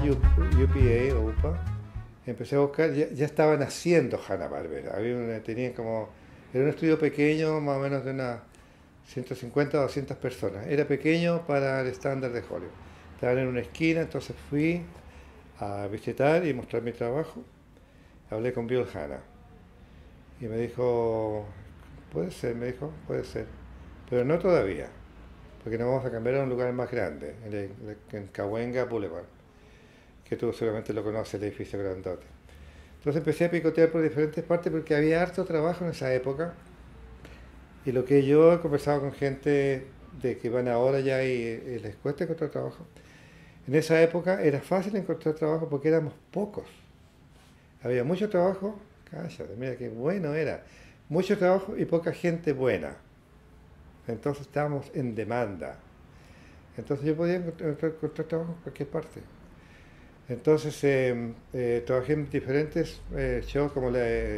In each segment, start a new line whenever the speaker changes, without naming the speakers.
UPA o UPA, empecé a buscar, ya estaban haciendo Hanna-Barbera. Tenían como, era un estudio pequeño, más o menos de unas 150 o 200 personas. Era pequeño para el estándar de Hollywood. Estaban en una esquina, entonces fui a visitar y mostrar mi trabajo. Hablé con Bill Hanna y me dijo, puede ser, me dijo, puede ser, pero no todavía, porque nos vamos a cambiar a un lugar más grande, en Cahuenga Boulevard, que tú seguramente lo conoces, el edificio grandote. Entonces empecé a picotear por diferentes partes porque había harto trabajo en esa época, y lo que yo he conversado con gente de que van ahora ya y les cuesta encontrar trabajo, en esa época era fácil encontrar trabajo porque éramos pocos. Había mucho trabajo, cállate, mira qué bueno era, mucho trabajo y poca gente buena. Entonces estábamos en demanda. Entonces yo podía encontrar trabajo en cualquier parte. Entonces trabajé en diferentes shows como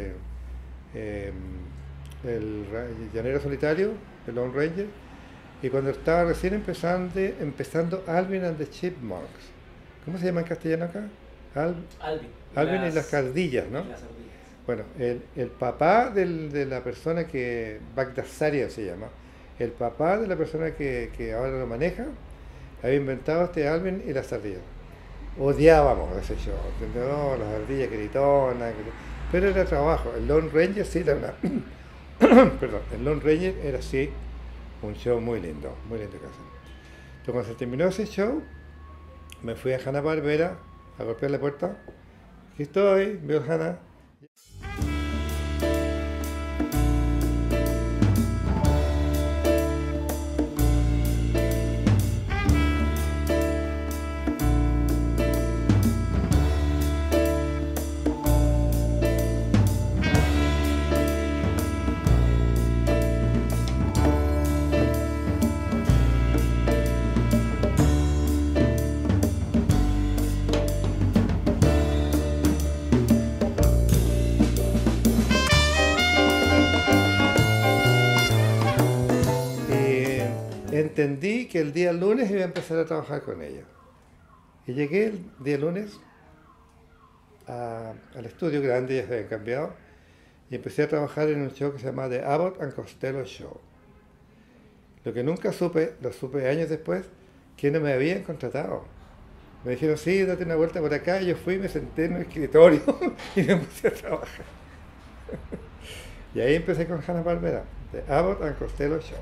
el Llanero Solitario, el Lone Ranger, y cuando estaba recién empezando Alvin and the Chipmunks. ¿Cómo se llama en castellano acá?
Alvin.
Alvin y las ardillas, ¿no?
Las ardillas.
Bueno, el papá de la persona que, Bagdasarian se llama, el papá de la persona que ahora lo maneja, había inventado este Alvin y las ardillas. Odiábamos ese show, no, las ardillas gritonas, pero era trabajo. El Lone Ranger sí era una... Perdón, el Lone Ranger era sí un show muy lindo que hacer. Entonces cuando se terminó ese show, me fui a Hanna-Barbera a golpear la puerta. Aquí estoy, veo Hanna. Entendí que el día lunes iba a empezar a trabajar con ella. Y llegué el día lunes al estudio grande, ya se habían cambiado, y empecé a trabajar en un show que se llama The Abbott and Costello Show. Lo que nunca supe, lo supe años después, que no me habían contratado. Me dijeron, sí, date una vuelta por acá, y yo fui, me senté en un escritorio y me puse a trabajar. Y ahí empecé con Hanna-Barbera, The Abbott and Costello Show.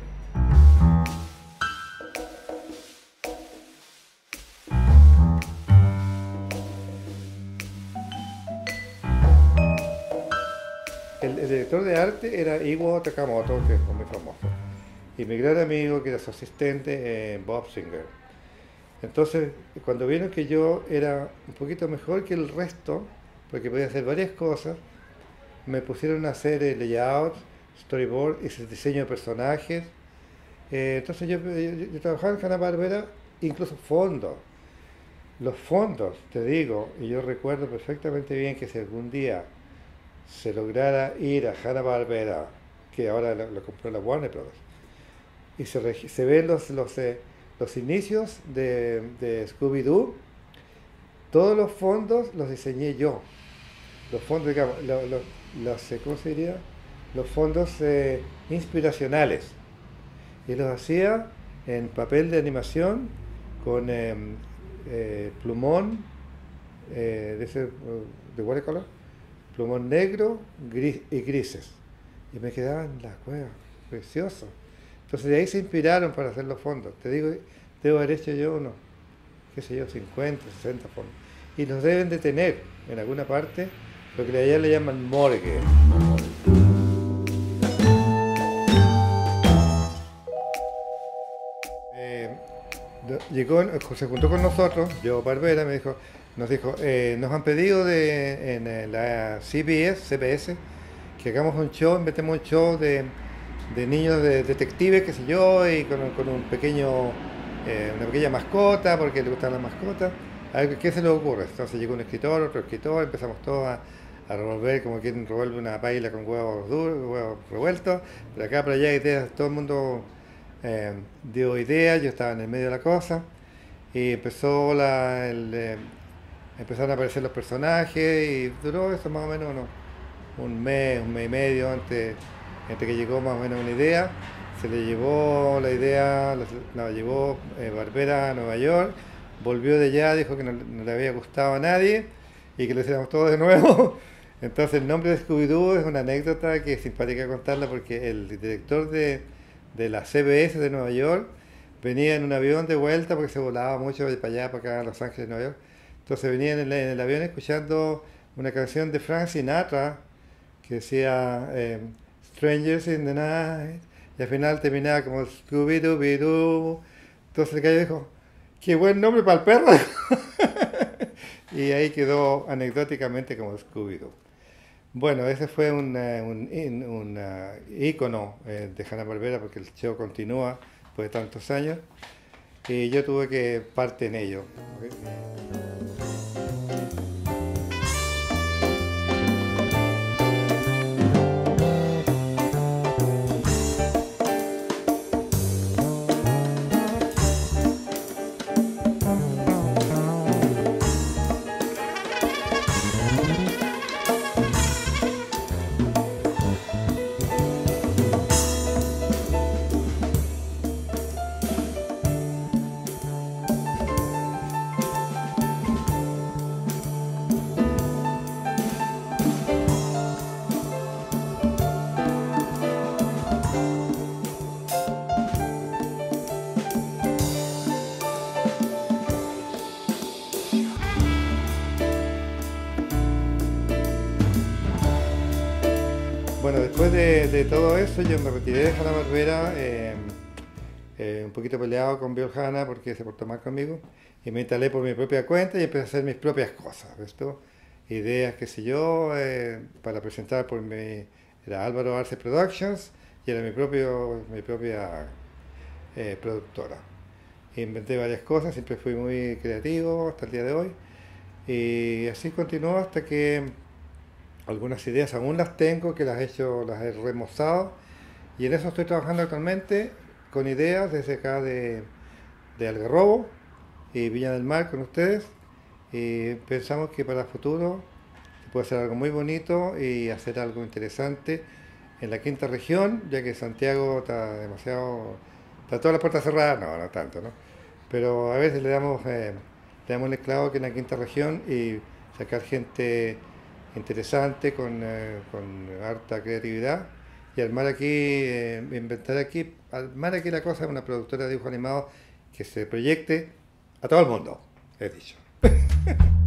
El director de arte era Iwo Takamoto, que es muy famoso, y mi gran amigo, que era su asistente, Bob Singer. Entonces, cuando vieron que yo era un poquito mejor que el resto, porque podía hacer varias cosas, me pusieron a hacer layout, storyboard, y diseño de personajes. Entonces yo trabajaba en Hanna-Barbera, incluso fondos. Los fondos, te digo, y yo recuerdo perfectamente bien que si algún día se lograra ir a Hanna-Barbera, que ahora lo compró la Warner Bros., y se ven los inicios de Scooby-Doo, todos los fondos los diseñé yo. Los fondos, digamos, ¿cómo se diría? Los fondos inspiracionales. Y los hacía en papel de animación con plumón de watercolor, plumón negro y grises. Y me quedaban las cuevas, preciosos. Entonces de ahí se inspiraron para hacer los fondos. Te digo, debo haber hecho yo unos, qué sé yo, 50, 60 fondos. Y los deben de tener en alguna parte, lo que allá le llaman morgue. Se juntó con nosotros, Joe Barbera, nos dijo, nos han pedido en la CBS, que hagamos un show, inventemos un show de niños de detectives, qué sé yo, y con un pequeño, una pequeña mascota, porque le gustan las mascotas. A ver, ¿qué se le ocurre? Entonces llegó un escritor, otro escritor, empezamos todos a revolver como quien revuelve una paila con huevos duros, huevos revueltos, pero acá, para allá, ideas, todo el mundo dio ideas, yo estaba en el medio de la cosa, y empezó empezaron a aparecer los personajes y duró eso más o menos un mes y medio entre que llegó más o menos una idea. Se le llevó la idea, la llevó Barbera a Nueva York, volvió de allá, dijo que no le había gustado a nadie y que lo hiciéramos todo de nuevo. Entonces el nombre de Scooby-Doo es una anécdota que es simpática contarla porque el director de la CBS de Nueva York venía en un avión de vuelta porque se volaba mucho de para allá, para acá, a Los Ángeles, Nueva York. Entonces venía en el avión escuchando una canción de Frank Sinatra que decía Strangers in the Night y al final terminaba como Scooby-Doo. Entonces el gallo dijo, qué buen nombre para el perro. Y ahí quedó anecdóticamente como Scooby-Doo. Bueno, ese fue un ícono de Hanna-Barbera porque el show continúa después de tantos años y yo tuve que parte en ello. Bueno, después de todo eso yo me retiré de Hanna-Barbera, un poquito peleado con Bill Hanna porque se portó mal conmigo, y me instalé por mi propia cuenta y empecé a hacer mis propias cosas, ¿visto? Ideas, qué sé yo, para presentar era Álvaro Arce Productions y era mi propia productora. Inventé varias cosas, siempre fui muy creativo hasta el día de hoy, y así continuó hasta que algunas ideas aún las tengo, que las he remozado, y en eso estoy trabajando actualmente con ideas desde acá de Algarrobo y Viña del Mar con ustedes, y pensamos que para el futuro se puede hacer algo muy bonito y hacer algo interesante en la quinta región, ya que Santiago está todas las puertas cerradas, no tanto, ¿no? Pero a veces le damos el clavo que en la quinta región y sacar gente interesante, con harta creatividad y armar aquí la cosa, una productora de dibujos animados que se proyecte a todo el mundo, he dicho.